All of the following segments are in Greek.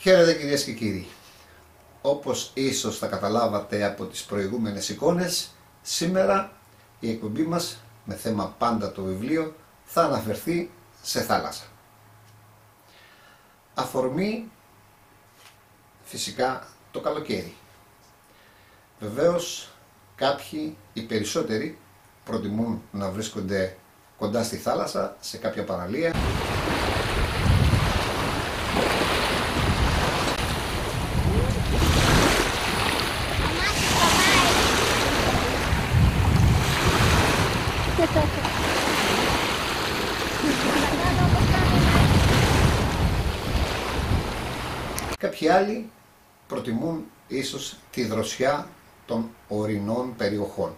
Χαίρετε κυρίες και κύριοι. Όπως ίσως θα καταλάβατε από τις προηγούμενες εικόνες, σήμερα η εκπομπή μας με θέμα πάντα το βιβλίο θα αναφερθεί σε θάλασσα. Αφορμή φυσικά το καλοκαίρι. Βεβαίως κάποιοι, οι περισσότεροι, προτιμούν να βρίσκονται κοντά στη θάλασσα, σε κάποια παραλία. Κάποιοι άλλοι προτιμούν ίσως τη δροσιά των ορεινών περιοχών.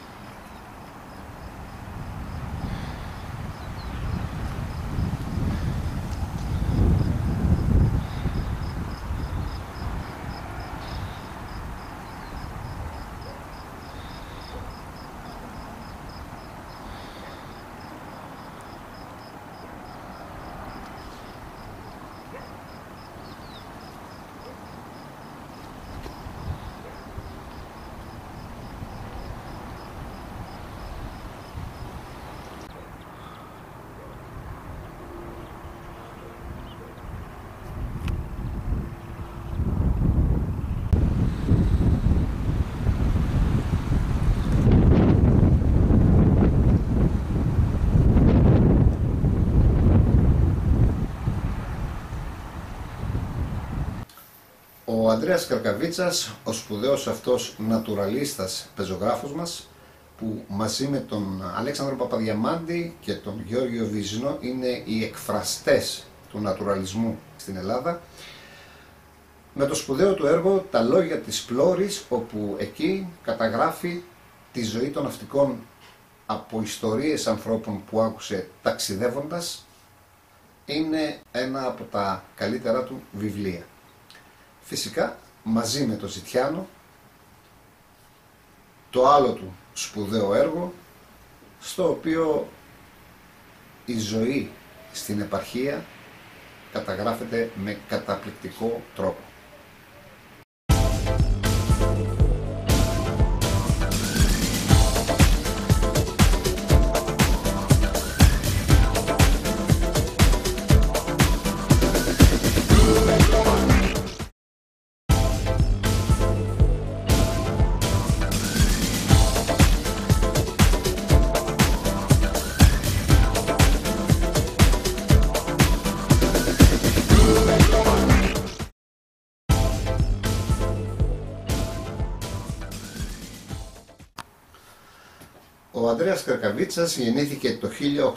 Ο Ανδρέας Καρκαβίτσας, ο σπουδαίος αυτός νατουραλίστας πεζογράφος μας, που μαζί με τον Αλέξανδρο Παπαδιαμάντη και τον Γιώργιο Βυζινό είναι οι εκφραστές του νατουραλισμού στην Ελλάδα, με το σπουδαίο του έργο «Τα λόγια της Πλώρης», όπου εκεί καταγράφει τη ζωή των ναυτικών από ιστορίες ανθρώπων που άκουσε ταξιδεύοντας, είναι ένα από τα καλύτερα του βιβλία. Φυσικά μαζί με τον Ζητιάνο, το άλλο του σπουδαίο έργο, στο οποίο η ζωή στην επαρχία καταγράφεται με καταπληκτικό τρόπο. Ο Ανδρέας Καρκαβίτσας γεννήθηκε το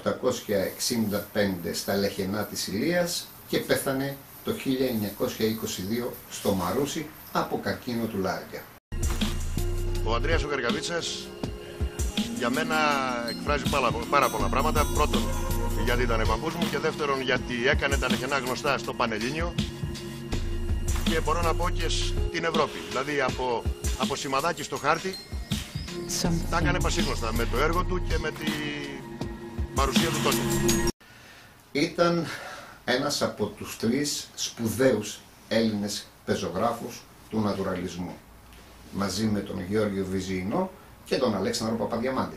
1865 στα Λεχενά της Ηλίας και πέθανε το 1922 στο Μαρούσι από καρκίνο του Λάριγκα. Ο Ανδρέας ο Καρκαβίτσας για μένα εκφράζει πάρα πολλά πράγματα. Πρώτον, γιατί ήταν παππούς μου, και δεύτερον, γιατί έκανε τα Λεχενά γνωστά στο Πανελλήνιο και μπορώ να πω και στην Ευρώπη. Δηλαδή από σημαδάκι στο χάρτη τα έκανε πασίγνωστα με το έργο του και με την παρουσία του τότε. Ήταν ένας από τους τρεις σπουδαίους Έλληνες πεζογράφους του νατουραλισμού, μαζί με τον Γιώργιο Βυζινό και τον Αλέξανδρο Παπαδιαμάντη.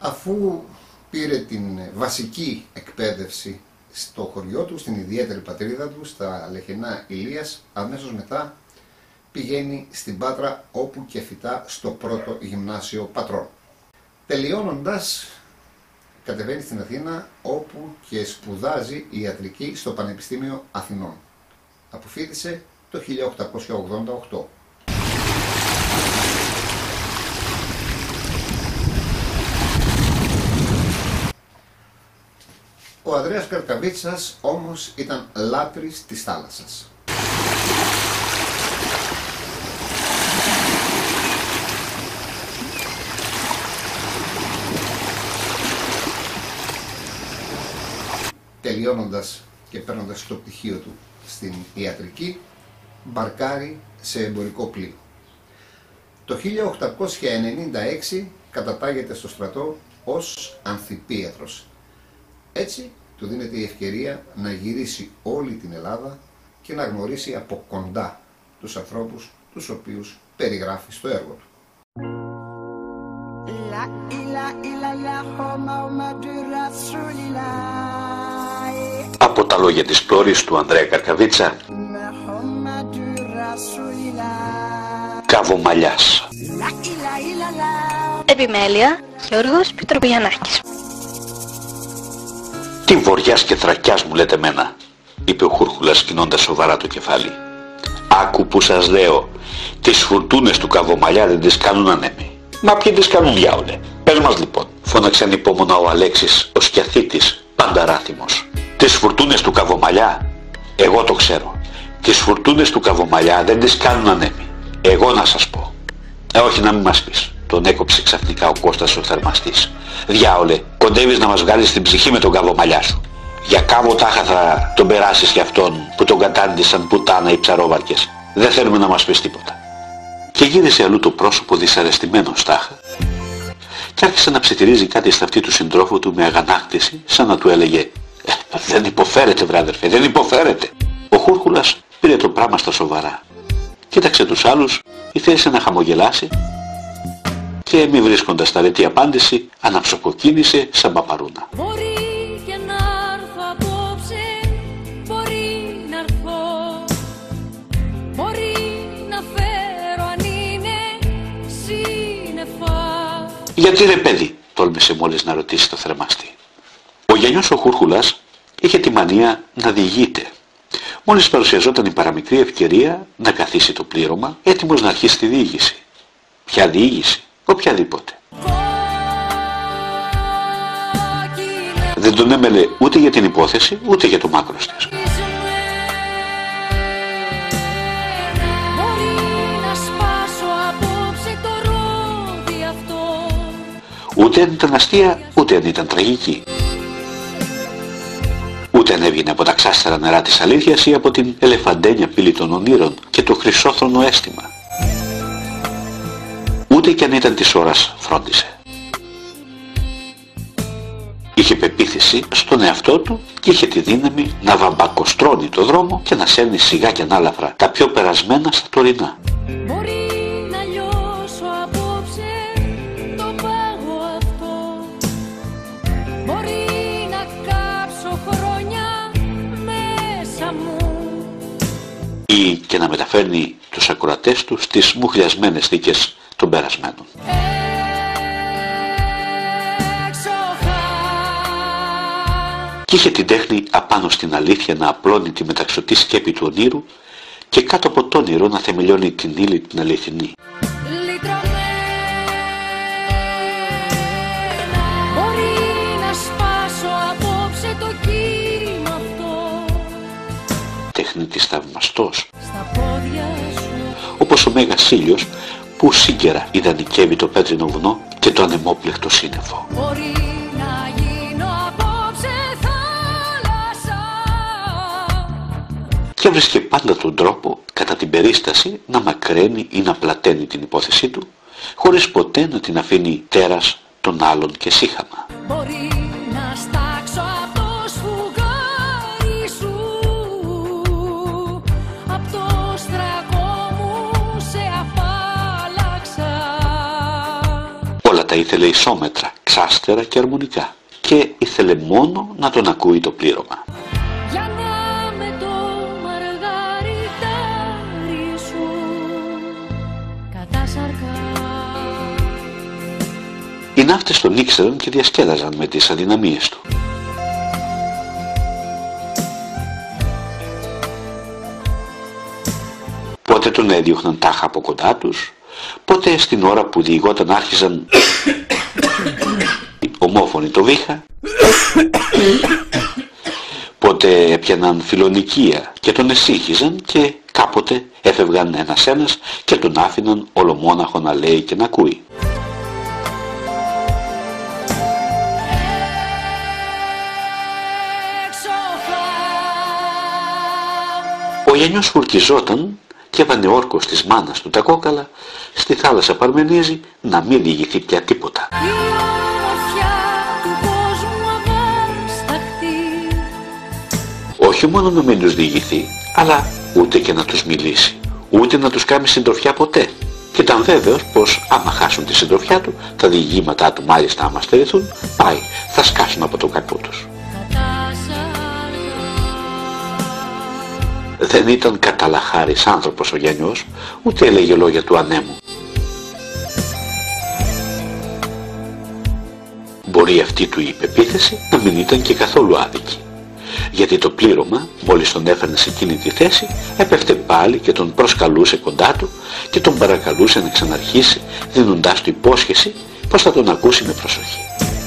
Αφού πήρε την βασική εκπαίδευση στο χωριό του, στην ιδιαίτερη πατρίδα του, στα Λεχενά Ηλίας, αμέσως μετά πηγαίνει στην Πάτρα, όπου και φοιτά στο πρώτο γυμνάσιο Πατρών. Τελειώνοντας, κατεβαίνει στην Αθήνα, όπου και σπουδάζει ιατρική στο Πανεπιστήμιο Αθηνών. Αποφοίτησε το 1888. Ο Ανδρέας Καρκαβίτσας όμως ήταν λάτρης της θάλασσας. Τελειώνοντας και παίρνοντας το πτυχίο του στην ιατρική, μπαρκάρει σε εμπορικό πλοίο. Το 1896 κατατάγεται στο στρατό ως αμφιπίατρος. Έτσι του δίνεται η ευκαιρία να γυρίσει όλη την Ελλάδα και να γνωρίσει από κοντά τους ανθρώπους τους οποίους περιγράφει στο έργο του. Από τα λόγια της πλώρης του Ανδρέα Καρκαβίτσα, Καβομαλιάς. Επιμέλεια, Γιώργος Πιτροπογιαννάκης. Τι βοριάς και θρακιάς μου λέτε μένα, είπε ο Χούρχουλας σκυνώντας σοβαρά το κεφάλι. Άκου που σας λέω, τις φουρτούνες του Καβομαλιά δεν τις κάνουν ανέμοι. Μα ποιοι τις κάνουν διάολε. Πες μας λοιπόν, φώναξε ανυπόμονα ο Αλέξης, ο σκιαθήτης, πανταράθυμος. Τις φουρτούνες του Καβομαλιά, εγώ το ξέρω. Τις φουρτούνες του Καβομαλιά δεν τις κάνουν ανέμοι. Εγώ να σας πω. Όχι να μην μας πεις. Τον έκοψε ξαφνικά ο Κώστας ο θερμαστής. Διάολε, κοντεύεις να μας βγάλεις την ψυχή με τον Καβομαλιά σου. Για κάβο τάχα θα τον περάσεις κι αυτόν που τον κατάντησαν πουτάνα οι ψαρόβαρκες. Δεν θέλουμε να μας πεις τίποτα. Και γύρισε αλλού το πρόσωπο δυσαρεστημένος τάχα και άρχισε να ψιθυρίζει κάτι στα αυτή του συντρόφου του με αγανάκτηση, σαν να του έλεγε «Δεν υποφέρετε βρε αδερφέ, δεν υποφέρετε». Ο Χούρχουλας πήρε το πράγμα στα σοβαρά. Κοίταξε τους άλλους, ήθελε να χαμογελάσει και μη βρίσκοντας τα ρετή απάντηση, αναψοκοκκίνησε σαν παπαρούνα. Μπορεί και να έρθω απόψε, μπορεί να έρθω, μπορεί να φέρω αν είναι σύννεφα. Γιατί ρε παιδί, τόλμησε μόλις να ρωτήσει το θερμαστή. Ο Γιαννιός ο Χούρχουλας είχε τη μανία να διηγείται. Μόλις παρουσιαζόταν η παραμικρή ευκαιρία να καθίσει το πλήρωμα, έτοιμος να αρχίσει τη διήγηση. Ποια διήγηση, οποιαδήποτε. Δεν τον έμελε ούτε για την υπόθεση, ούτε για το μάκρος της. Ούτε αν ήταν αστεία, ούτε αν ήταν τραγική. Ούτε αν έβγαινε από τα ξάστερα νερά της αλήθειας ή από την ελεφαντένια πύλη των ονείρων και το χρυσόθρονο αίσθημα. Ούτε κι αν ήταν της ώρας φρόντισε. Είχε πεποίθηση στον εαυτό του και είχε τη δύναμη να βαμπακοστρώνει το δρόμο και να σέρνει σιγά και ανάλαφρα τα πιο περασμένα στα τωρινά. Μπορεί να λιώσω απόψε το πάγο αυτό, μπορεί να κάψω χρόνια μέσα μου, ή και να μεταφέρνει τους ακροατές του στις μουχλιασμένες θήκες των περασμένων. Και είχε την τέχνη απάνω στην αλήθεια να απλώνει τη μεταξωτή σκέπη του ονείρου και κάτω από το όνειρο να θεμελιώνει την ύλη την αληθινή. μπορεί να σπάσω απόψε το κύμα αυτό, Τεχνητής θαυμαστός, στα πόδια σου. όπως ο Μέγας ήλιος που σύγκαιρα ιδανικεύει το πέτρινο βουνό και το ανεμόπλεκτο σύννεφο. Μπορεί να γίνω απόψε θάλασσα, Και βρίσκε πάντα τον τρόπο κατά την περίσταση να μακραίνει ή να πλαταίνει την υπόθεσή του χωρίς ποτέ να την αφήνει τέρας των άλλων και σύχαμα. μπορεί να στάξω από το σφουγγάρι σου, από το στραγό μου σε αφάλαξα. Όλα τα τα ήθελε ισόμετρα, ξάστερα και αρμονικά και ήθελε μόνο να τον ακούει το πλήρωμα. Για να με το μαργαριτάρι σου κατάσαρκα. Οι ναύτες τον ήξεραν και διασκέδαζαν με τις αδυναμίες του. Πότε τον έδιωχναν τάχα από κοντά τους, πότε στην ώρα που διηγόταν άρχιζαν ομόφωνοι το βήχα, πότε έπιαναν φιλονικία και τον εσύχιζαν και κάποτε έφευγαν ένας-ένας και τον άφηναν ολομόναχο να λέει και να ακούει. Ο Γιαννιός φουρκιζόταν και έβανε όρκος της μάνας του τα κόκαλα στη θάλασσα Παρμενίζη να μην διηγηθεί πια τίποτα. Η ομορφιά του κόσμου αβάσταχτη. Όχι μόνο να μην τους διηγηθεί, αλλά ούτε και να τους μιλήσει, ούτε να τους κάνει συντροφιά ποτέ. Και ήταν βέβαιος πως άμα χάσουν τη συντροφιά του, τα διηγήματά του μάλιστα άμα στερηθούν, πάει, θα σκάσουν από το κακό τους. Δεν ήταν καταλαχάρης άνθρωπος ο Γιαννιός, ούτε έλεγε λόγια του ανέμου. Μπορεί αυτή του η υπεποίθηση να μην ήταν και καθόλου άδικη. Γιατί το πλήρωμα, μόλις τον έφερνε σε εκείνη τη θέση, έπεφτε πάλι και τον προσκαλούσε κοντά του και τον παρακαλούσε να ξαναρχίσει, δίνοντάς του υπόσχεση πως θα τον ακούσει με προσοχή.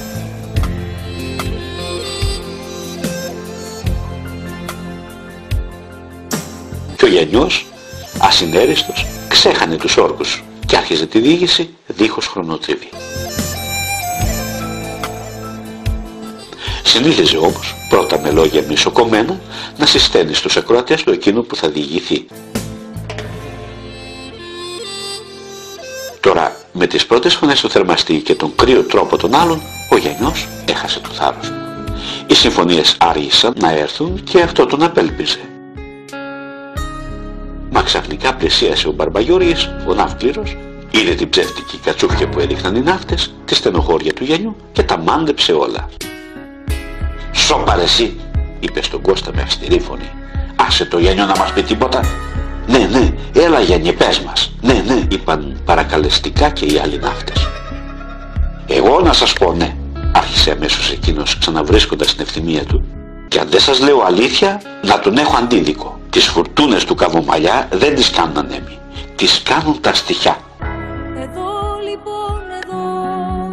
Και ο Γιαννιός, ασυνέριστος, ξέχανε τους όρκους και άρχιζε τη διήγηση δίχως χρονοτριβή. Συνήθιζε όμως, πρώτα με λόγια μισοκομμένα, να συσταίνει στους ακροατές του εκείνο που θα διηγηθεί. Τώρα, με τις πρώτες φωνές του θερμαστή και τον κρύο τρόπο των άλλων, ο Γιαννιός έχασε το θάρρος. Οι συμφωνίες άργησαν να έρθουν και αυτό τον απέλπιζε. Μα ξαφνικά πλησίασε ο Μπαρμπαγιώργης, ο ναύκληρος, είδε την ψεύτικη κατσούφια που έδειχναν οι ναύτες, τη στενοχώρια του Γιαννιού και τα μάντεψε όλα. «Σώπα ρε εσύ», είπε στον Κώστα με αυστηρή φωνή. «Άσε το Γιαννιό να μας πει τίποτα». «Ναι, ναι, έλα Γιάννη, πες μας». «Ναι, ναι», είπαν παρακαλεστικά και οι άλλοι ναύτες. «Εγώ να σας πω ναι», άρχισε αμέσως εκείνος ξαναβρίσκοντας την ευθυμία του. «Και αν δεν σας λέω αλήθεια, να τον έχω αντίδικο. Τις φουρτούνες του Καβομαλιά δεν τις κάνουν ανέμοι. Τις κάνουν τα στοιχιά». Εδώ λοιπόν εδώ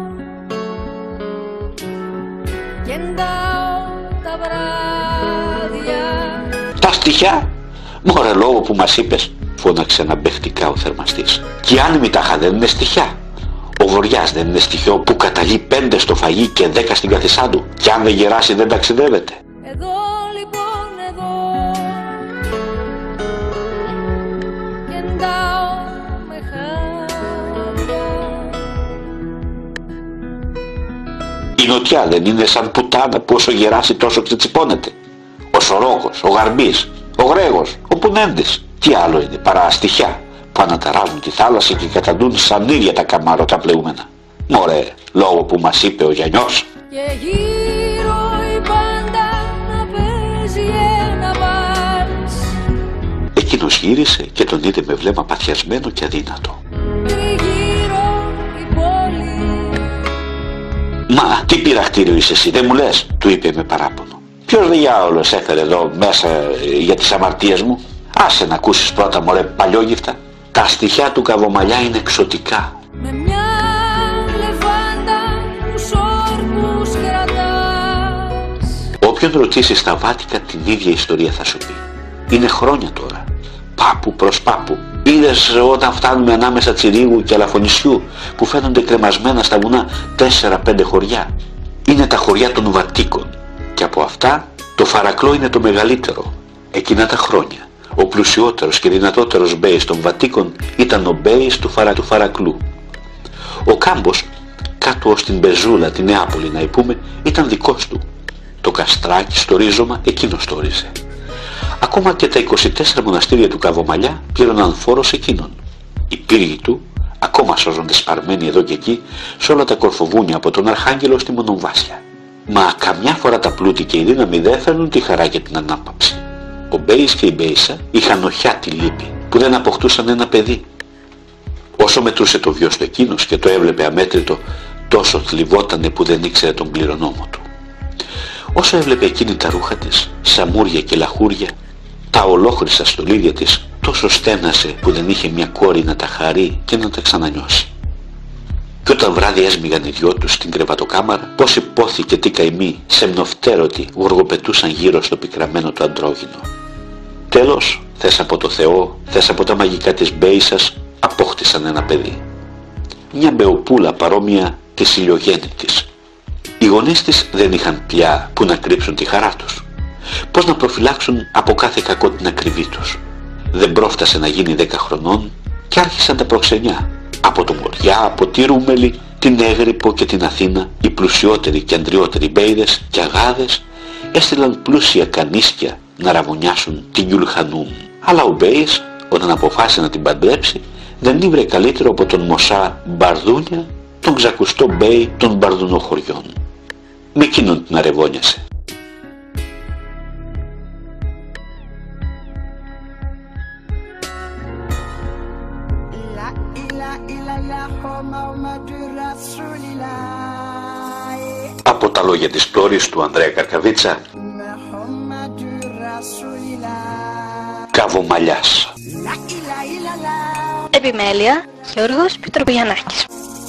κεντάω τα βράδια. «Τα στοιχιά, μωρέ λόγο που μας είπες», φώναξε αναμπεχτικά ο θερμαστής. «Και οι άνεμοι τάχα δεν είναι στοιχιά. Ο Βοριάς δεν είναι στοιχείο που καταλύει 5 στο φαγί και 10 στην καθισά του. Και αν δεν γεράσει δεν ταξιδεύεται». Εδώ λοιπόν εδώ κεντάω με χάδια. Η νοτιά δεν είναι σαν πουτάνα που όσο γεράσει τόσο ξετσιπώνεται. Ο Σορόκος, ο Γαρμπής, ο Γρέγος, ο Πουνέντης. Τι άλλο είναι παρά στοιχιά που αναταράζουν τη θάλασσα και καταντούν σαν ίδια τα καμάρωτα πλεούμενα. Μωρέ, λόγο που μας είπε ο Γιαννιός. Και γύρω η πάντα να παίζει ένα βάρς. Εκείνος γύρισε και τον είδε με βλέμμα παθιασμένο και αδύνατο. Τριγύρω η πόλη. «Μα τι πειραχτήριο είσαι εσύ, δεν μου λες», του είπε με παράπονο. «Ποιος διάολος έφερε εδώ μέσα για τις αμαρτίες μου. Άσε να ακούσεις πρώτα μωρέ παλιόγυφτα. Τα στοιχιά του Καβομαλιά είναι εξωτικά». Με μια λεβάντα τους όρκους κρατάς. Όποιον ρωτήσεις στα Βάτικα την ίδια ιστορία θα σου πει. Είναι χρόνια τώρα. Πάπου προς πάπου. Είδες όταν φτάνουμε ανάμεσα Τσιρίγου και Αλαφωνισιού που φαίνονται κρεμασμένα στα βουνά 4-5 χωριά. Είναι τα χωριά των Βατίκων. Και από αυτά το Φαρακλό είναι το μεγαλύτερο. Εκείνα τα χρόνια ο πλουσιότερος και δυνατότερος μπέης των Βατίκων ήταν ο μπέης του Φαρακλού. Ο κάμπος κάτω ως την Μπεζούλα, την Νεάπολη να πούμε, ήταν δικός του. Το καστράκι στο ρίζωμα εκείνος το όριζε. Ακόμα και τα 24 μοναστήρια του Καβομαλιά πλήρωναν φόρο σε εκείνον. Οι πύργοι του Ακόμα σώζονται σπαρμένοι εδώ και εκεί σε όλα τα κορφοβούνια από τον Αρχάγγελο στη Μονομβάσια. Μα καμιά φορά τα πλούτη και η δύναμη δεν φέρνουν τη χαρά και την ανάπαυση. Ο Μπέης και η Μπέισα είχαν οχιά τη λύπη που δεν αποκτούσαν ένα παιδί. Όσο μετρούσε το βιος του εκείνος και το έβλεπε αμέτρητο, τόσο θλιβότανε που δεν ήξερε τον κληρονόμο του. Όσο έβλεπε εκείνη τα ρούχα της, σαμούρια και λαχούρια, τα ολόχρυστα στολίδια της, τόσο στένασε που δεν είχε μια κόρη να τα χαρεί και να τα ξανανιώσει. Κι όταν βράδυ έσμιγαν οι δυο τους στην κρεβατοκάμαρα, πόσοι πόθοι και τι καημοί, σεμνοφτέρωτοι, γοργοπετούσαν γύρω στο πικραμένο του αντρόγυνο. Τέλος, θες από το Θεό, θες από τα μαγικά της Μπέισσας, απόκτησαν ένα παιδί. Μια μπεοπούλα παρόμοια της ηλιογέννητης. Οι γονείς της δεν είχαν πια που να κρύψουν τη χαρά τους. Πώς να προφυλάξουν από κάθε κακό την ακριβή τους. Δεν πρόφτασε να γίνει 10 χρονών και άρχισαν τα προξενιά. Από το Μοριά, από τη Ρούμελη, την Έγρυπο και την Αθήνα, οι πλουσιότεροι και αντριότεροι μπέιδες και αγάδες έστειλαν πλούσια κανίσκια να ραβωνιάσουν την Γιουλχανούμ. Αλλά ο Μπέης, όταν αποφάσισε να την παντρέψει, δεν ήβρε καλύτερο από τον Μωσά Μπαρδούνια, τον ξακουστό Μπέη των Μπαρδουνοχωριών. Με εκείνον την αρεβώνιασε. Από τα λόγια της πλώρης του Ανδρέα Καρκαβίτσα, Καβομαλιάς. Επιμέλεια, Γιώργος Πιτροπογιαννάκης.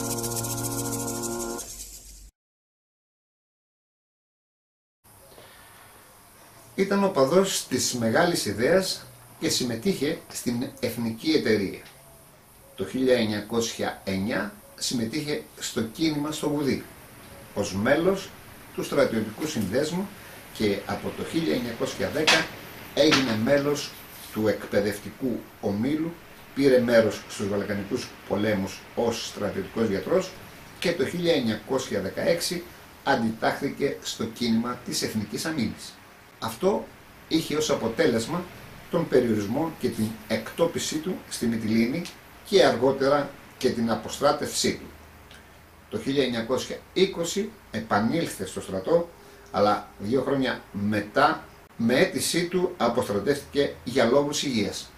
Ήταν οπαδός της μεγάλης ιδέας και συμμετείχε στην Εθνική Εταιρεία. Το 1909 συμμετείχε στο κίνημα στο Βουδί ως μέλος του Στρατιωτικού Συνδέσμου και από το 1910 έγινε μέλος του Εκπαιδευτικού Ομίλου, πήρε μέρος στους Βαλκανικούς πολέμους ως στρατιωτικός γιατρός και το 1916 αντιτάχθηκε στο κίνημα της Εθνικής Αμήνης. Αυτό είχε ως αποτέλεσμα τον περιορισμό και την εκτόπισή του στη Μυτιλήνη και αργότερα και την αποστράτευσή του. Το 1920 επανήλθε στο στρατό, αλλά 2 χρόνια μετά με αίτησή του αποστρατεύτηκε για λόγους υγείας.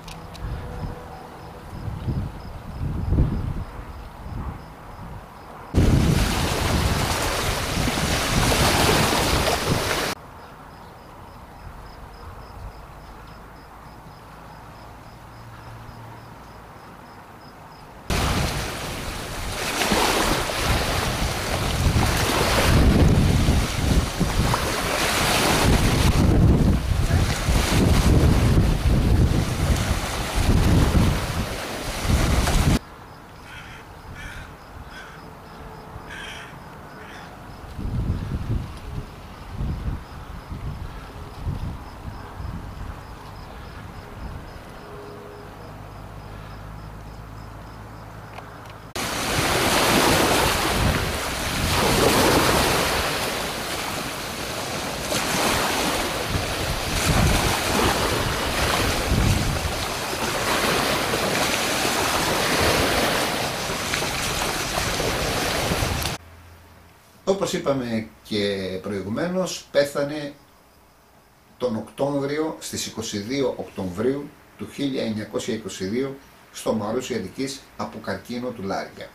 Όπως είπαμε και προηγουμένως, πέθανε τον Οκτώβριο, στις 22 Οκτωβρίου του 1922 στο Μαρούσι Αττικής από καρκίνο του Λάριγκα.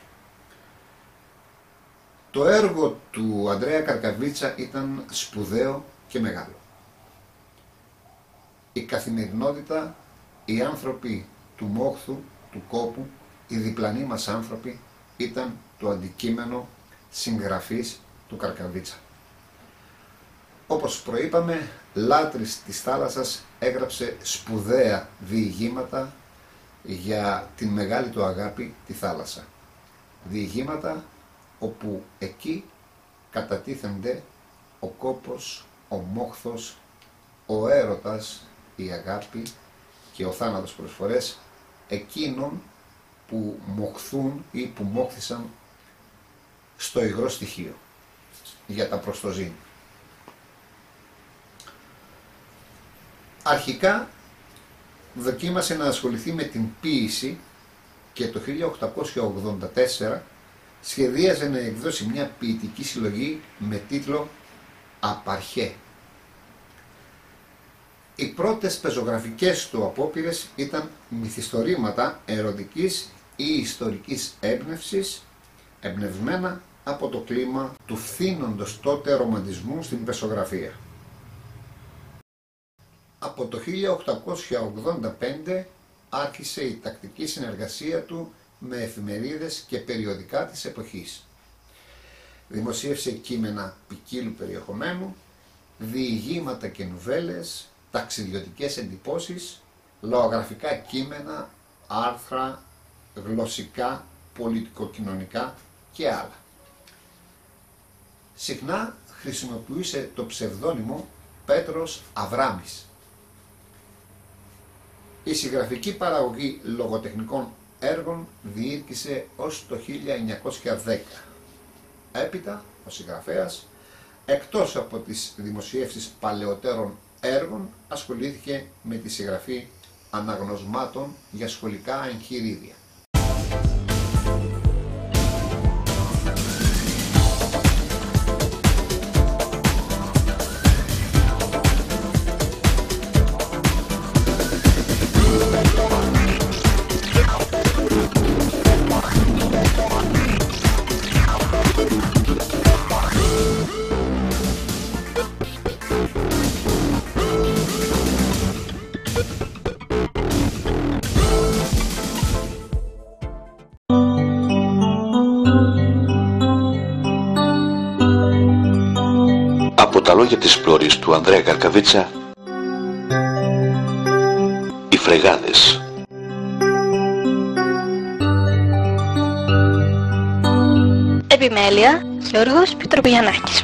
Το έργο του Ανδρέα Καρκαβίτσα ήταν σπουδαίο και μεγάλο. Η καθημερινότητα, οι άνθρωποι του μόχθου, του κόπου, οι διπλανοί μας άνθρωποι ήταν το αντικείμενο συγγραφής του Καρκαβίτσα. Όπως προείπαμε, λάτρης της θάλασσας, έγραψε σπουδαία διηγήματα για την μεγάλη του αγάπη τη θάλασσα. Διηγήματα όπου εκεί κατατίθενται ο κόπος, ο μόχθος, ο έρωτας, η αγάπη και ο θάνατος προσφορές εκείνων που μοχθούν ή που μόχθησαν στο υγρό στοιχείο για τα προστοζήν. Αρχικά δοκίμασε να ασχοληθεί με την ποίηση και το 1884 σχεδίαζε να εκδώσει μια ποιητική συλλογή με τίτλο «Απαρχέ». Οι πρώτες πεζογραφικές του απόπειρες ήταν μυθιστορήματα ερωτικής ή ιστορικής έμπνευσης, εμπνευσμένα από το κλίμα του φθήνοντος τότε ρομαντισμού στην πεζογραφία. Από το 1885 άρχισε η τακτική συνεργασία του με εφημερίδες και περιοδικά της εποχής. Δημοσίευσε κείμενα ποικίλου περιεχομένου, διηγήματα και νουβέλες, ταξιδιωτικές εντυπώσεις, λαογραφικά κείμενα, άρθρα, γλωσσικά, πολιτικοκοινωνικά και άλλα. Συχνά χρησιμοποιούσε το ψευδόνυμο Πέτρος Αβράμης. Η συγγραφική παραγωγή λογοτεχνικών έργων διήρκησε ως το 1910. Έπειτα, ο συγγραφέας, εκτός από τις δημοσιεύσεις παλαιότερων έργων, ασχολήθηκε με τη συγγραφή αναγνωσμάτων για σχολικά εγχειρίδια. Από τα λόγια της πλώρης του Ανδρέα Καρκαβίτσα, οι Φρεγάδες. Επιμέλεια, Γιώργος Πιτροπογιαννάκης.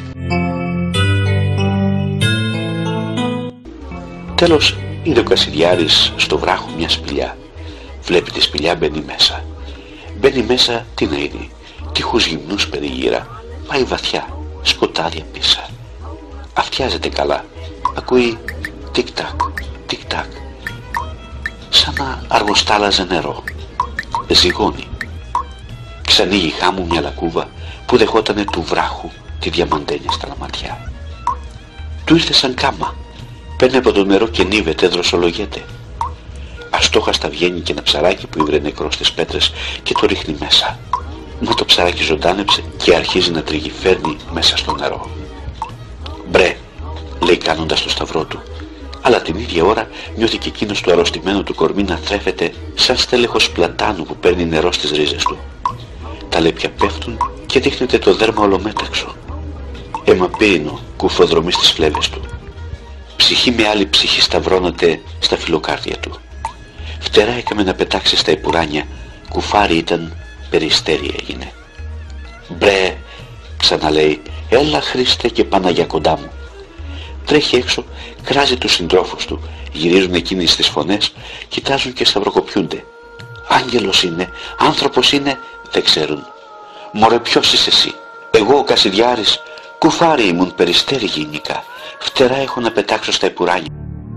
Τέλος, είδε ο Κασιδιάρης στο βράχο μια σπηλιά. Βλέπει τη σπηλιά, μπαίνει μέσα. Μπαίνει μέσα, τι να είδει? Τείχους γυμνούς περιγύρα. Πάει βαθιά, σκοτάδια πίσα. Αυτιάζεται καλά. Ακούει τικ-τακ, τικ-τακ. Σαν να αργοστάλαζε νερό. Ζυγώνει. Ξανοίγει χάμου μια λακκούβα που δεχότανε του βράχου τη διαμαντένια στα λαματιά. Του ήρθε σαν κάμα. Παίρνει από το νερό και νύβεται, δροσολογέται. Αστόχαστα βγαίνει και ένα ψαράκι που ήβρε νεκρό στις πέτρες και το ρίχνει μέσα. Μα το ψαράκι ζωντάνεψε και αρχίζει να τριγυφέρνει μέσα στο νερό. «Μπρε», λέει κάνοντας το σταυρό του, αλλά την ίδια ώρα νιώθει και εκείνος το αρρωστημένο του κορμί να θρέφεται σαν στέλεχος πλατάνου που παίρνει νερό στις ρίζες του. Τα λέπια πέφτουν και δείχνεται το δέρμα ολομέταξο. Αίμα πύρινο κουφοδρομεί στις φλέβες του. Ψυχή με άλλη ψυχή σταυρώνεται στα φιλοκάρδια του. Φτερά έκαμε να πετάξει στα επουράνια, κουφάρι ήταν, περιστέρι έγινε. «Μπρε», ξαναλέει, «έλα Χριστέ και Παναγιά κοντά μου». Τρέχει έξω, κράζει τους συντρόφους του, γυρίζουν εκείνοι στις φωνές, κοιτάζουν και σταυροκοπιούνται. Άγγελος είναι, άνθρωπος είναι, δεν ξέρουν. «Μωρέ, ποιος είσαι εσύ?» «Εγώ ο Κασιδιάρης, κουφάρι ήμουν, περιστέρι γενικά. Φτερά έχω να πετάξω στα επουράνια».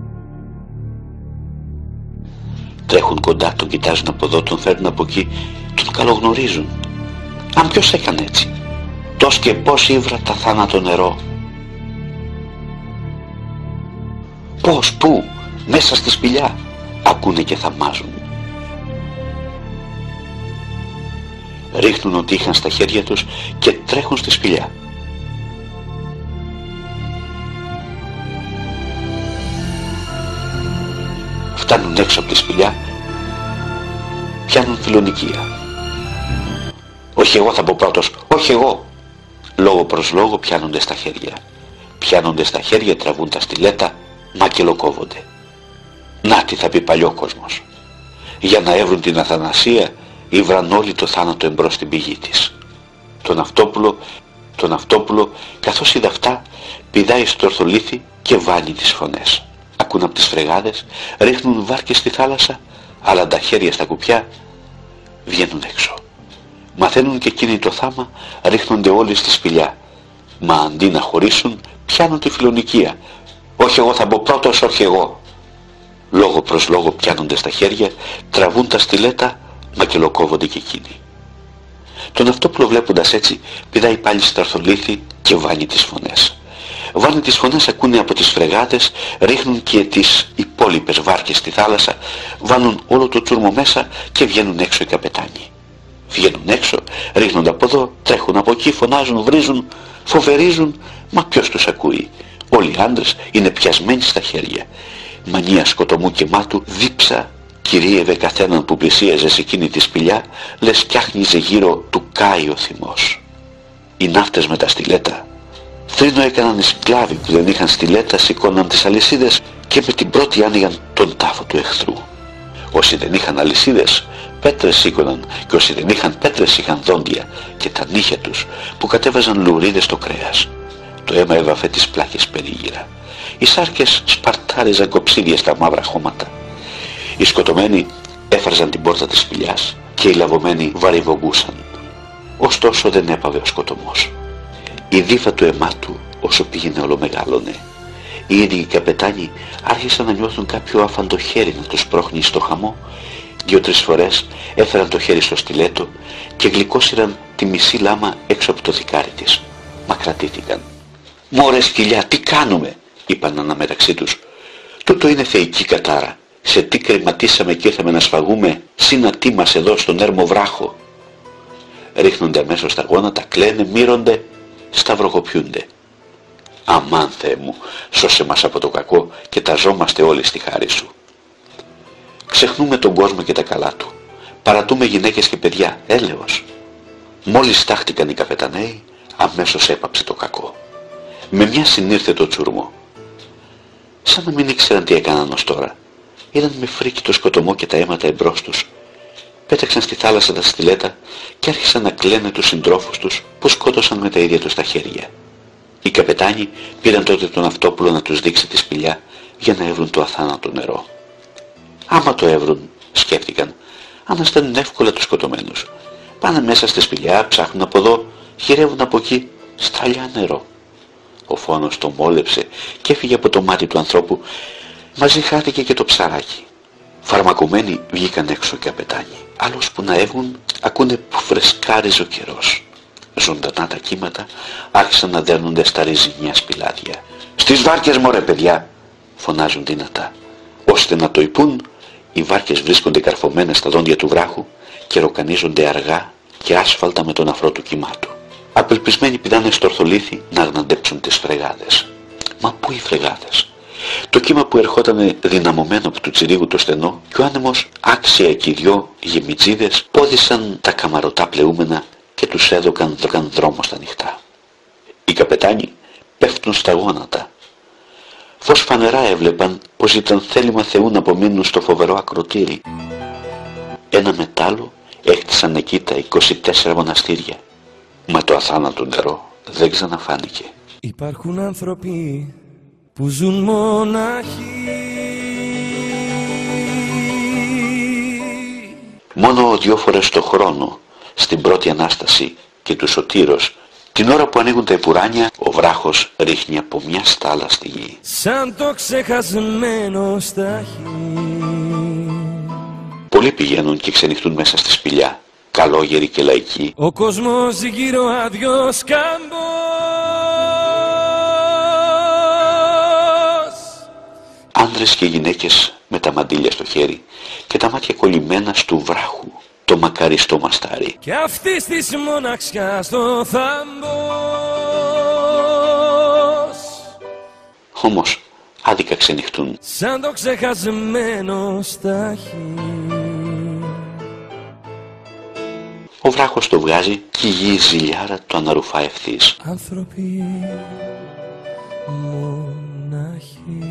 Τρέχουν κοντά, τον κοιτάζουν από εδώ, τον φέρνουν από εκεί, τον καλογνωρίζουν. «Αν ποιος έκανε έτσι?» «Τος και πώς ήβρα τα θάνατο νερό». «Πώς, πού?» «Μέσα στη σπηλιά», ακούνε και θαμάζουν. Ρίχνουν ό,τι είχαν στα χέρια τους και τρέχουν στη σπηλιά. Φτάνουν έξω από τη σπηλιά, πιάνουν φιλονικία. «Όχι εγώ θα πω πρώτος, όχι εγώ». Λόγο προς λόγο πιάνονται στα χέρια. Πιάνονται στα χέρια, τραβούν τα στιλέτα, μακελοκόβονται. Να τι θα πει παλιόκοσμος. Για να έβρουν την Αθανασία, ήβραν όλοι το θάνατο εμπρός στην πηγή της. Τον Αυτόπουλο, καθώς είδε αυτά, πηδάει στο ορθολίθι και βάλει τις φωνές. Ακούν από τις φρεγάδες, ρίχνουν βάρκες στη θάλασσα, αλλά τα χέρια στα κουπιά βγαίνουν έξω. Μαθαίνουν και εκείνοι το θάμα, ρίχνονται όλοι στη σπηλιά. Μα αντί να χωρίσουν, πιάνουν τη φιλονικία. «Όχι εγώ θα μπω πρώτος, όχι εγώ». Λόγο προς λόγο πιάνονται στα χέρια, τραβούν τα στιλέτα, μακελοκόβονται και εκείνοι. Τον αυτόπλο βλέποντας έτσι πηδάει πάλι στα αρθολήθη και βάνει τις φωνές. Βάνει τις φωνές, ακούνε από τις φρεγάτες, ρίχνουν και τις υπόλοιπες βάρκες στη θάλασσα, βάνουν όλο το τσούρμο μέσα και βγαίνουν έξω οι καπετάνοι. Βγαίνουν έξω, ρίχνονται από εδώ, τρέχουν από εκεί, φωνάζουν, βρίζουν, φοβερίζουν, μα ποιος τους ακούει? Όλοι οι άντρες είναι πιασμένοι στα χέρια. Μανία σκοτωμού και μάτου, δίψα κυρίευε καθέναν που πλησίαζε σε εκείνη τη σπηλιά, λες κι άχνιζε γύρω του κάει ο θυμός. Οι ναύτες με τα στιλέτα θρήνο έκαναν οι σκλάβοι που δεν είχαν στιλέτα, σηκώναν τις αλυσίδες και με την πρώτη άνοιγαν τον τάφο του εχθρού. Όσοι δεν είχαν αλυσίδες, πέτρες σήκωναν, και όσοι δεν είχαν πέτρες είχαν δόντια και τα νύχια τους που κατέβαζαν λουρίδες στο κρέας. Το αίμα έβαφε τις πλάκες περίγυρα. Οι σάρκες σπαρτάριζαν κοψίδια στα μαύρα χώματα. Οι σκοτωμένοι έφραζαν την πόρτα της σπηλιάς και οι λαβωμένοι βαριβογκούσαν. Ωστόσο δεν έπαβε ο σκοτωμός. Η δίφα του αιμάτου όσο πήγαινε όλο μεγάλωνε. Οι ίδιοι καπετάνοι άρχισαν να νιώθουν κάποιο άφαντο χέρι να τους πρόχνει στο χαμό. 2-3 φορές έφεραν το χέρι στο στιλέτο και γλυκόσυραν τη μισή λάμα έξω από το δικάρι της. Μα κρατήθηκαν. «Μωρέ σκυλιά, τι κάνουμε?» είπαν αναμεταξύ τους. «Τούτο είναι θεϊκή κατάρα. Σε τι κρεματίσαμε και ήρθαμε να σφαγούμε, σύνα τι μας εδώ στον έρμο βράχο?» Ρίχνονται αμέσως τα γόνατα, κλαίνε, μύρονται, σταυροκοπιούνται. «Αμάν Θεέ μου, σώσε μας από το κακό και ταζόμαστε όλοι στη χάρη σου». Ξεχνούμε τον κόσμο και τα καλά του. Παρατούμε γυναίκες και παιδιά, έλεος. Μόλις στάχτηκαν οι καπεταναίοι, αμέσως έπαψε το κακό. Με μια συνήρθε το τσουρμό. Σαν να μην ήξεραν τι έκαναν ως τώρα. Είδαν με φρίκι το σκοτωμό και τα αίματα εμπρός τους. Πέταξαν στη θάλασσα τα στιλέτα και άρχισαν να κλαίνε τους συντρόφους τους που σκότωσαν με τα ίδια τους τα χέρια. Οι καπετάνοι πήραν τότε τον αυτόπουλο να τους δείξει τη σπηλιά για να έβρουν το αθάνατο νερό. Άμα το έβρουν, σκέφτηκαν, ανασταίνουν εύκολα τους σκοτωμένους. Πάνε μέσα στη σπηλιά, ψάχνουν από εδώ, γυρεύουν από εκεί, στραλιά νερό. Ο φόνος το μόλεψε και έφυγε από το μάτι του ανθρώπου, μαζί χάθηκε και το ψαράκι. Φαρμακωμένοι βγήκαν έξω οι καπετάνοι. Άλλος που να έβγουν, ακούνε που φρεσκάριζε ο καιρός. Ζωντανά τα κύματα άρχισαν να δέρνονται στα ριζινιά σπηλάδια. «Στις βάρκες μωρέ παιδιά!» φωνάζουν δυνατά. Ώστε να το υπούν, οι βάρκες βρίσκονται καρφωμένες στα δόντια του βράχου και ροκανίζονται αργά και άσφαλτα με τον αφρό του κυμάτου. Απελπισμένοι πηδάνε στο ορθολίθι να αγναντέψουν τις φρεγάδες. Μα πού οι φρεγάδες? Το κύμα που ερχότανε δυναμωμένο από του τσιρίγου το στενό και ο άνεμος άξια και οι δυο γεμιτζίδες πόδισαν τα καμαρωτά πλεούμενα και τους έδωκαν δρόμο στα νυχτά. Οι καπετάνοι πέφτουν στα γόνατα. Φως φανερά έβλεπαν πως ήταν θέλημα Θεού να απομείνουν στο φοβερό ακροτήρι. Ένα μετάλλο έκτισαν εκεί τα 24 μοναστήρια. Μα το αθάνατο νερό δεν ξαναφάνηκε. Υπάρχουν άνθρωποι που ζουν μοναχοί. Μόνο 2 φορές το χρόνο, στην πρώτη Ανάσταση και του Σωτήρος, την ώρα που ανοίγουν τα επουράνια, ο βράχος ρίχνει από μια στάλα στη γη. Σαν το ξεχασμένο στάχι. Πολλοί πηγαίνουν και ξενυχτούν μέσα στη σπηλιά, καλόγεροι και λαϊκοί. Ο κόσμος γύρω άδειος κάμπος. Άνδρες και γυναίκες με τα μαντήλια στο χέρι και τα μάτια κολλημένα στου βράχου, το μακαριστό μαστάρι. Και αυτής της μοναξιάς το θάμπος. Όμως άδικα ξενυχτούν. Σαν το ξεχασμένο στάχι. Ο βράχος το βγάζει και η γη ζηλιάρα το αναρουφά ευθύς. Άνθρωποι μοναχοί.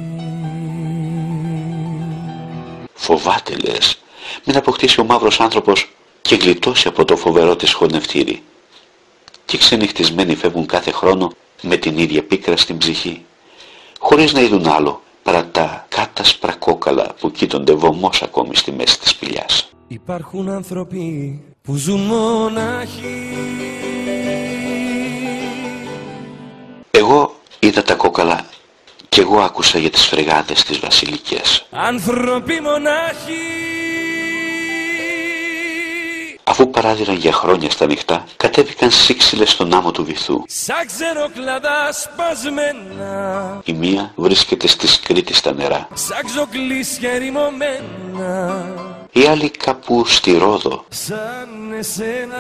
Φοβάται λες, μην αποκτήσει ο μαύρος άνθρωπος και γλιτώσει από το φοβερό της χωνευτήρι. Και ξενυχτισμένοι φεύγουν κάθε χρόνο με την ίδια πίκρα στην ψυχή, χωρίς να είδουν άλλο παρά τα κάτασπρα κόκαλα που κοίτονται βωμός ακόμη στη μέση της σπηλιάς. Υπάρχουν άνθρωποι που ζουν μοναχοί. Εγώ είδα τα κόκαλα και εγώ άκουσα για τις φρεγάδες τις βασιλικές. Άνθρωποι μονάχοι. παράδειγμα για χρόνια στα νυχτά, κατέβηκαν σύξυλες στον άμμο του βυθού. Σαν ξεροκλάδα σπασμένα, Η μία βρίσκεται στη Κρήτη στα νερά, σαν ξοκλήσια ερημωμένα, η άλλη κάπου στη Ρόδο, σαν εσένα.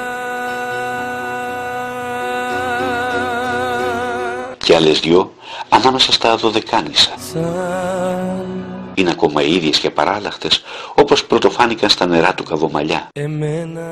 και άλλες δυο ανάμεσα στα Δωδεκάνησα. Σαν Είναι ακόμα οι ίδιες και παράλλαχτες όπως πρωτοφάνηκαν στα νερά του Καβομαλιά. εμένα.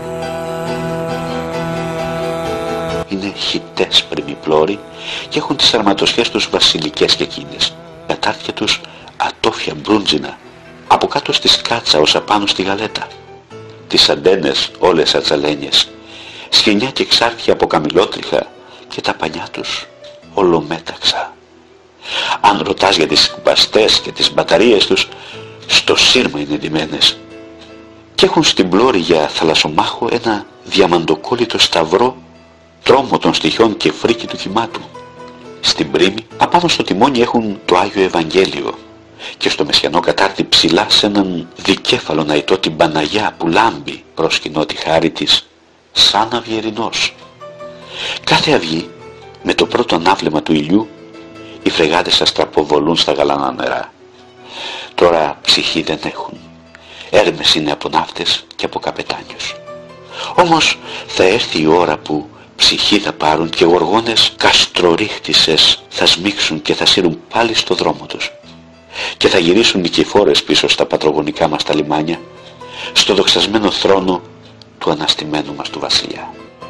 Είναι χυτές πριμιπλώροι και έχουν τις αρματοσιές τους βασιλικές και εκείνες. Τα τάρτια τους ατόφια μπρούντζινα, από κάτω στη σκάτσα ως απάνω στη γαλέτα. Τις αντένες όλες ατσαλένιες, σκοινιά και εξάρτια από καμιλότριχα και τα πανιά τους ολομέταξα. Αν ρωτάς για τις κουπαστές και τις μπαταρίες τους, στο σύρμα είναι ντυμένες. Και έχουν στην πλώρη για θαλασσομάχο ένα διαμαντοκόλλητο σταυρό, τρόμο των στοιχειών και φρίκη του κυμάτου. Στην πρίμη, απάνω στο τιμόνι έχουν το Άγιο Ευαγγέλιο και στο μεσιανό κατάρτι ψηλά σε έναν δικέφαλο ναητό την Παναγιά που λάμπει προσκυνώ τη χάρη της σαν αυγερινός. Κάθε αυγή με το πρώτο ανάβλεμα του ηλιού οι φρεγάτες αστραποβολούν στα γαλανά νερά. Τώρα ψυχή δεν έχουν. Έρμες είναι από ναύτες και από καπετάνιους. Όμως θα έρθει η ώρα που ψυχή θα πάρουν και γοργόνες καστρορίχτισες θα σμίξουν και θα σύρουν πάλι στο δρόμο τους. Και θα γυρίσουν νικηφόρες πίσω στα πατρογονικά μας τα λιμάνια, στο δοξασμένο θρόνο του αναστημένου μας του βασιλιά.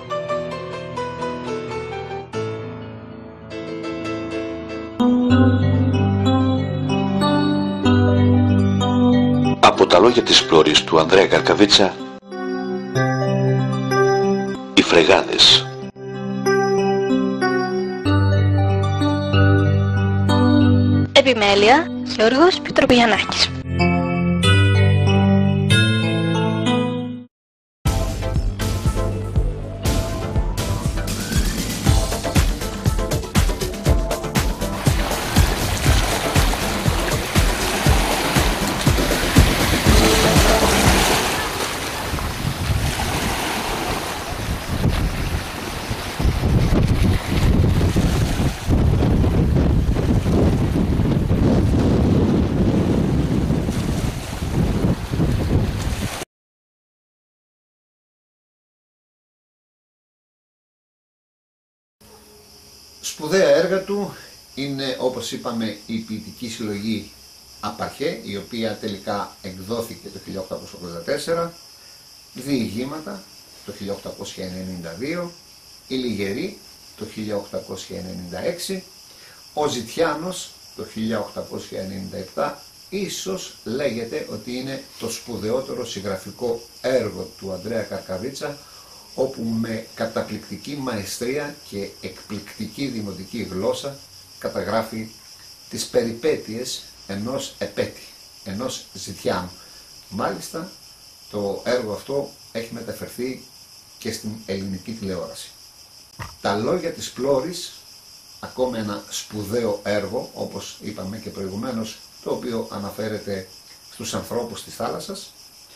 Από τα λόγια της πλώρης του Ανδρέα Καρκαβίτσα, οι φρεγάδες. Επιμέλεια, Γιώργος Πιτροπιανάκης. Σπουδαία έργα του είναι, όπως είπαμε, η ποιητική συλλογή Απαρχέ, η οποία τελικά εκδόθηκε το 1884, Διηγήματα το 1892, Η Λιγερή το 1896, Ο Ζητιάνος το 1897. Ίσως λέγεται ότι είναι το σπουδαιότερο συγγραφικό έργο του Ανδρέα Καρκαβίτσα, όπου με καταπληκτική μαεστρία και εκπληκτική δημοτική γλώσσα καταγράφει τις περιπέτειες ενός επέτη, ενός ζητιάνου. Μάλιστα το έργο αυτό έχει μεταφερθεί και στην ελληνική τηλεόραση. Τα λόγια της πλώρης, ακόμα ένα σπουδαίο έργο, όπως είπαμε και προηγουμένως, το οποίο αναφέρεται στους ανθρώπους της θάλασσας.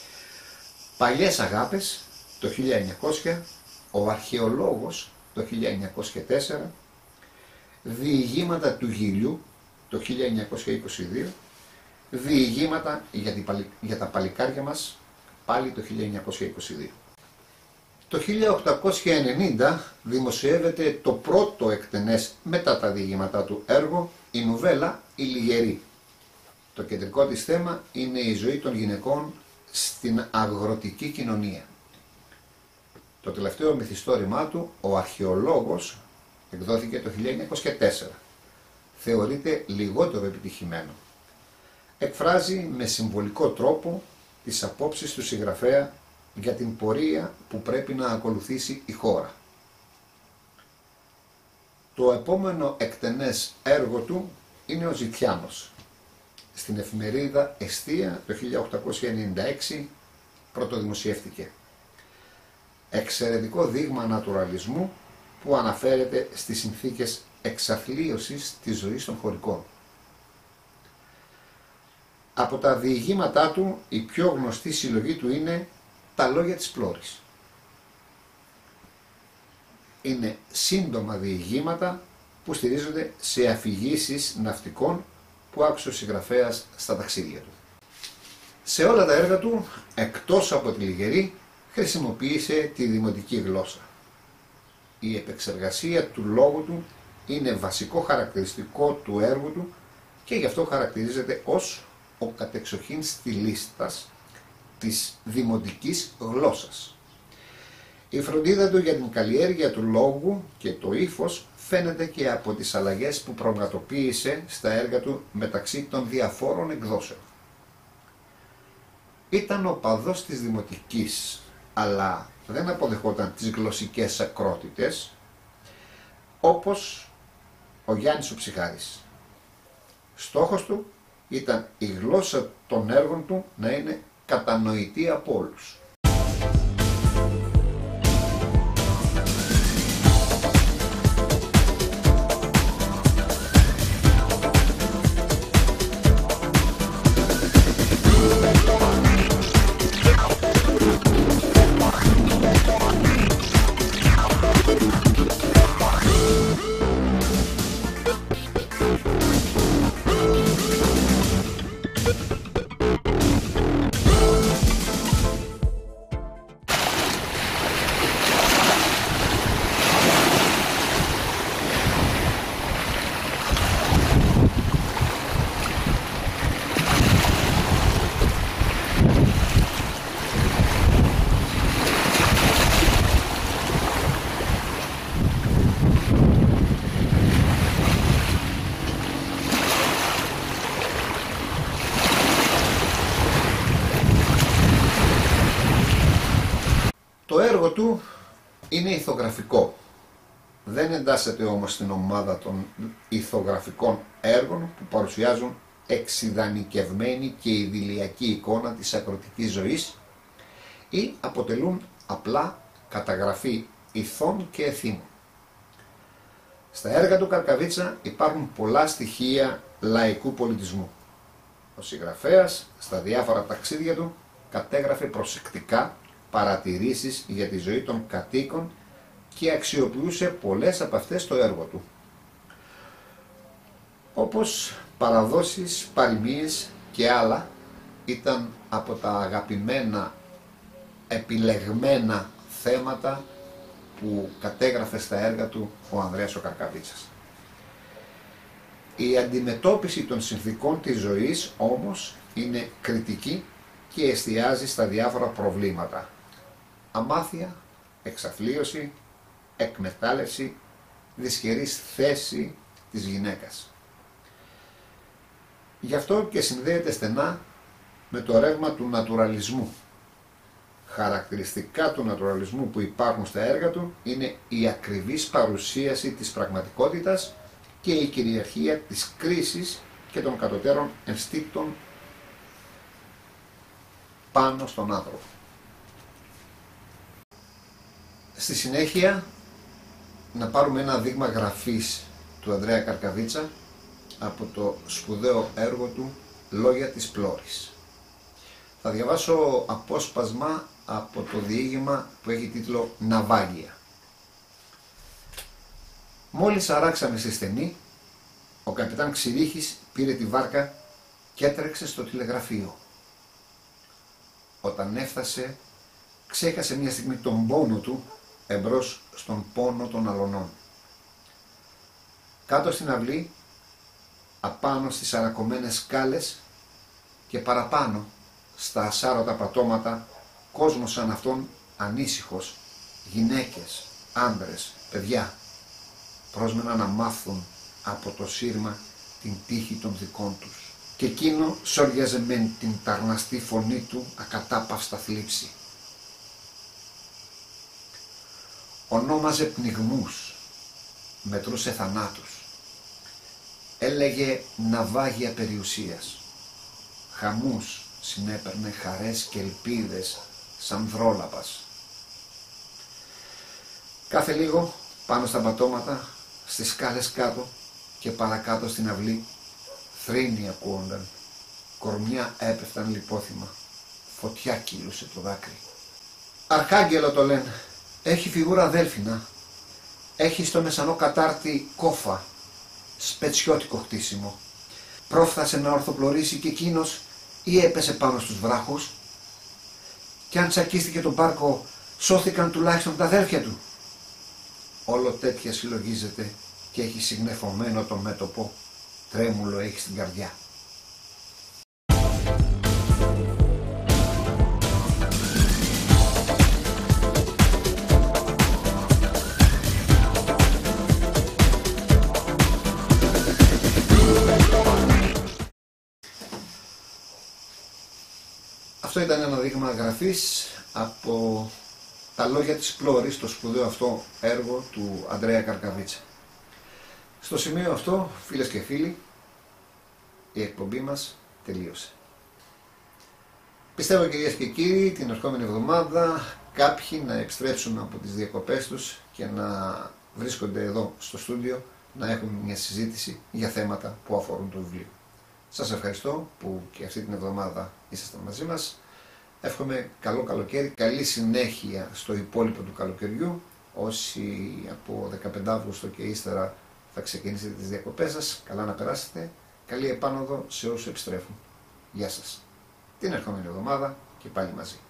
Παλιές αγάπες το 1900, Ο Αρχαιολόγος το 1904, Διηγήματα του Γυλιού το 1922, Διηγήματα για τα παλικάρια μας πάλι το 1922. Το 1890 δημοσιεύεται το πρώτο εκτενές μετά τα διηγήματά του έργο, η νουβέλα «Η Λιγερή». Το κεντρικό της θέμα είναι η ζωή των γυναικών στην αγροτική κοινωνία. Το τελευταίο μυθιστόρημά του, Ο Αρχαιολόγος, εκδόθηκε το 1904. Θεωρείται λιγότερο επιτυχημένο. Εκφράζει με συμβολικό τρόπο τις απόψεις του συγγραφέα για την πορεία που πρέπει να ακολουθήσει η χώρα. Το επόμενο εκτενές έργο του είναι Ο Ζητιάνος. Στην εφημερίδα Εστία το 1896 πρωτοδημοσιεύτηκε. Εξαιρετικό δείγμα νατουραλισμού που αναφέρεται στις συνθήκες εξαθλίωσης της ζωής των χωρικών. Από τα διηγήματά του η πιο γνωστή συλλογή του είναι Τα λόγια της πλώρης. είναι σύντομα διηγήματα που στηρίζονται σε αφηγήσεις ναυτικών που άκουσε ο συγγραφέας στα ταξίδια του. Σε όλα τα έργα του, εκτός από τη λιγερή, χρησιμοποίησε τη δημοτική γλώσσα. Η επεξεργασία του λόγου του είναι βασικό χαρακτηριστικό του έργου του και γι' αυτό χαρακτηρίζεται ως ο κατεξοχήν στιλίστας της δημοτικής γλώσσας. Η φροντίδα του για την καλλιέργεια του λόγου και το ύφος φαίνεται και από τις αλλαγές που πραγματοποίησε στα έργα του μεταξύ των διαφόρων εκδόσεων. Ήταν οπαδός της δημοτικής, αλλά δεν αποδεχόταν τις γλωσσικές ακρότητες, όπως ο Γιάννης ο Ψυχάρης. Στόχος του ήταν η γλώσσα των έργων του να είναι κατανοητή από όλους. Το έργο του είναι ηθογραφικό. Δεν εντάσσεται όμως στην ομάδα των ηθογραφικών έργων που παρουσιάζουν εξειδανικευμένη και ιδηλιακή εικόνα της αγροτικής ζωής ή αποτελούν απλά καταγραφή ηθών και εθήμων. Στα έργα του Καρκαβίτσα υπάρχουν πολλά στοιχεία λαϊκού πολιτισμού. Ο συγγραφέας στα διάφορα ταξίδια του κατέγραφε προσεκτικά παρατηρήσεις για τη ζωή των κατοίκων και αξιοποιούσε πολλές από αυτές στο έργο του, όπως παραδόσεις, παροιμίες και άλλα. Ήταν από τα αγαπημένα επιλεγμένα θέματα που κατέγραφε στα έργα του ο Ανδρέας ο Καρκαβίτσας. Η αντιμετώπιση των συνθηκών της ζωής όμως είναι κριτική και εστιάζει στα διάφορα προβλήματα: αμάθεια, εξαθλίωση, εκμετάλλευση, δυσχερής θέση της γυναίκας. Γι' αυτό και συνδέεται στενά με το ρεύμα του νατουραλισμού. Χαρακτηριστικά του νατουραλισμού που υπάρχουν στα έργα του είναι η ακριβής παρουσίαση της πραγματικότητας και η κυριαρχία της κρίσης και των κατωτέρων ενστίκτων πάνω στον άνθρωπο. Στη συνέχεια να πάρουμε ένα δείγμα γραφής του Ανδρέα Καρκαβίτσα από το σπουδαίο έργο του «Λόγια της Πλώρης». Θα διαβάσω απόσπασμα από το διήγημα που έχει τίτλο «Ναυάγια». Μόλις αράξαμε στη στενή, ο καπιτάν Ξηρίχης πήρε τη βάρκα και έτρεξε στο τηλεγραφείο. Όταν έφτασε, ξέχασε μια στιγμή τον πόνο του εμπρός στον πόνο των αλωνών. Κάτω στην αυλή, απάνω στις αρακωμένες σκάλες και παραπάνω στα ασάρωτα πατώματα, κόσμος σαν αυτόν ανήσυχος, γυναίκες, άντρες, παιδιά, πρόσμεναν να μάθουν από το σύρμα την τύχη των δικών τους. Και εκείνο σόριαζε με την ταρναστή φωνή του ακατάπαυστα θλίψη. Ονόμαζε πνιγμούς, μετρούσε θανάτους, έλεγε ναυάγια περιουσίας, χαμούς συνέπαιρνε χαρές και ελπίδες σαν δρόλαπας. Κάθε λίγο πάνω στα πατώματα, στις σκάλες κάτω και παρακάτω στην αυλή, θρήνοι ακούονταν, κορμιά έπεφταν λιπόθυμα, φωτιά κύλουσε το δάκρυ. Αρχάγγελο το λένε, έχει φιγούρα αδέλφινα, Έχει στο μεσανό κατάρτι κόφα, σπετσιώτικο χτίσιμο. Πρόφθασε να ορθοπλωρήσει και εκείνος ή έπεσε πάνω στους βράχους? Κι αν τσακίστηκε τον πάρκο, σώθηκαν τουλάχιστον τα αδέρφια του? Όλο τέτοια συλλογίζεται και έχει συγνεφωμένο το μέτωπο, τρέμουλο έχει στην καρδιά. Αυτό ήταν ένα δείγμα γραφής από τα λόγια της Πλώρης, το σπουδαίο αυτό έργο του Αντρέα Καρκαβίτσα. Στο σημείο αυτό, φίλες και φίλοι, η εκπομπή μας τελείωσε. Πιστεύω, κυρίες και κύριοι, την ερχόμενη εβδομάδα κάποιοι να επιστρέψουν από τις διακοπές τους και να βρίσκονται εδώ στο στούντιο να έχουν μια συζήτηση για θέματα που αφορούν το βιβλίο. Σας ευχαριστώ που και αυτή την εβδομάδα ήσασταν μαζί μας. Εύχομαι καλό καλοκαίρι, καλή συνέχεια στο υπόλοιπο του καλοκαιριού. Όσοι από 15 Αύγουστο και ύστερα θα ξεκινήσετε τις διακοπές σας, καλά να περάσετε. Καλή επάνωδο σε όσους επιστρέφουν. Γεια σας. Την ερχόμενη εβδομάδα και πάλι μαζί.